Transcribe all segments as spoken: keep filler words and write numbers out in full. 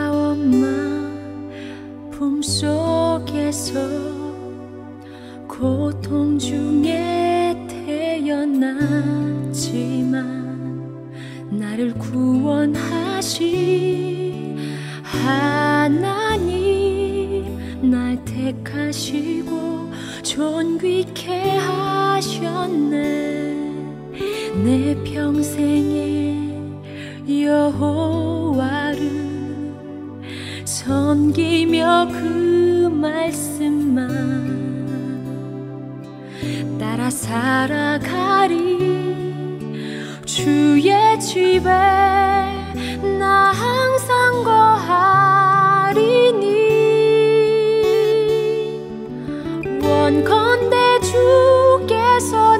엄마 품속에서 고통 중에 태어났지만 나를 구원하신 하나님, 날 택하시고 존귀케 하셨네. 내 평생에 여호와를 섬기며 그 말씀만 따라 살아가리. 주의 집에 나 항상 거하리니. 원컨대 주께서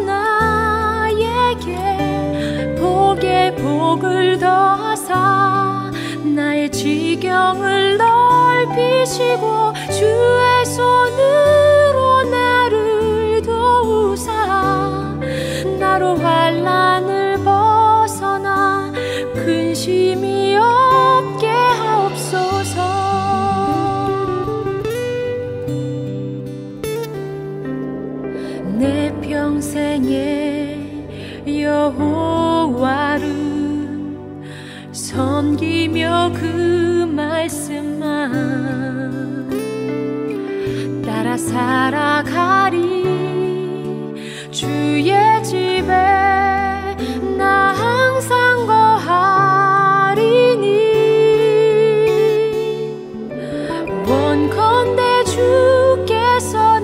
나에게 복에 복을 더하사 나의 지경을 넓히시고 주의 손으로 나를 도우사 나로 환난을 벗어나 근심이 없게 하옵소서. 내 평생에 여호와를 섬기며 그 말씀만 따라 살아가리. 주의 집에 나 항상 거하리니. 원컨대 주께서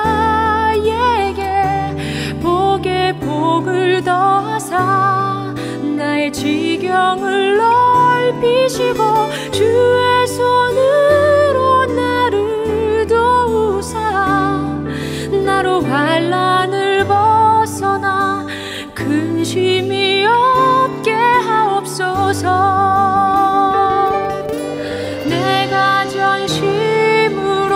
나에게 복에 복을 더하사 나의 지경을 넓히시고 주의 손으로 나를 도우사 나로 환난을 벗어나 근심이 없게 하옵소서. 내가 전심으로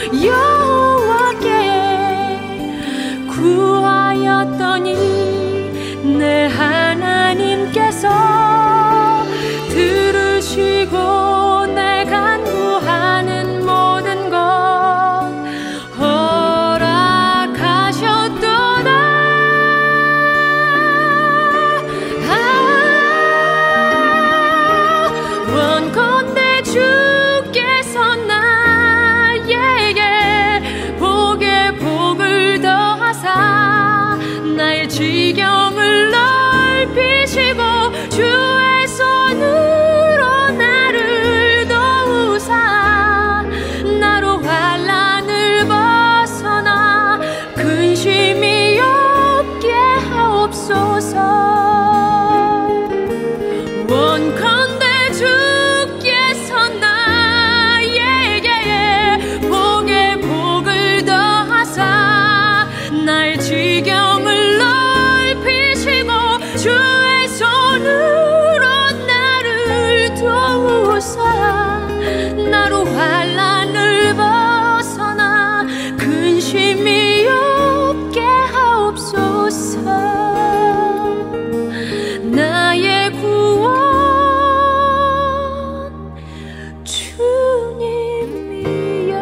여호와께 구하였더니 내 하나님께서 들으시고 내 간구하는 모든 것 허락하셨도다. 아, 원컨대 주께서 나에게 복에 복을 더하사 나의 지경을 넓히시고 주의 손으로 나를 도우사 나로 환난을 벗어나 근심이 없게 하옵소서. 원컨대 주께서 나에게 복에 복을 더하사 나의 지경을 넓히시고 주의 손으로 나를 도우사 나로 환난을 벗어나 근심이 없게 하옵소서. 나의 구원 주님이여.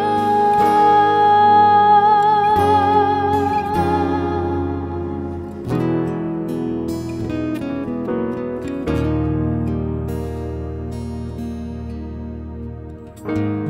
you